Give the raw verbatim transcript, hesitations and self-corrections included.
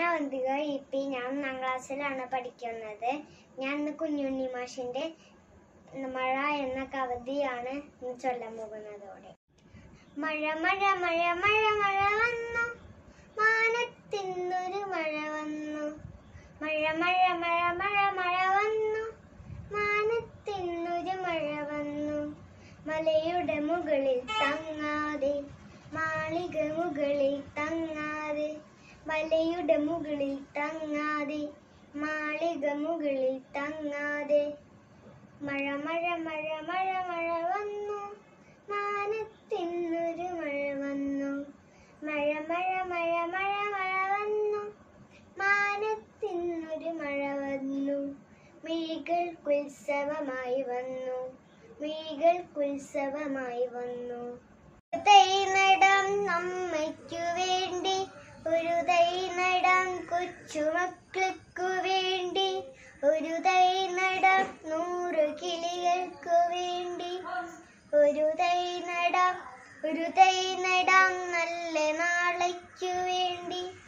Avanthika E P. ഞാൻ ഒന്നാം ക്ലാസ്സിലാണ് പഠിക്കുന്നത്. ഞാൻ ഇന്ന് കുഞ്ഞുണ്ണി മാഷിന്റെ മഴ എന്ന കവിതയാണ് ചൊല്ലാൻ പോകുന്നതോടെ. മഴ മഴ മഴ മഴ മഴ വന്നു, മാനത്തിന്നൊരു മഴ വന്നു. മഴ മഴ മഴ മഴ മഴ വന്നു, മാനത്തിന്നൊരു മഴ വന്നു. മലയുടെ മുകളിൽ തങ്ങാതെ, മാളിക മുകളിൽ തങ്ങാതെ, മലയുടെ മുകളിൽ തങ്ങാതെ, മാളിക മുകളിൽ തങ്ങാതെ. മഴ മഴ മഴ മഴ മഴ വന്നു, മാനത്തിന്നൊരു മഴ വന്നു. മഴ മഴ മഴ മഴ മഴ വന്നു, മാനത്തിന്നൊരു മഴ വന്നു. മിഴികൾക്കുത്സവമായി വന്നു, മിഴികൾക്കുത്സവമായി വന്നു. തൈ നടാം അമ്മയ്ക്കു വേണ്ടി, ഒരു തൈ നടാം കൊച്ചുമക്കൾക്കു വേണ്ടി, ഒരു തൈ നടാം നൂറ് കിളികൾക്കു വേണ്ടി, ഒരു തൈ നടാം ഒരു തൈ നടാം നല്ല നാളേക്കു വേണ്ടി.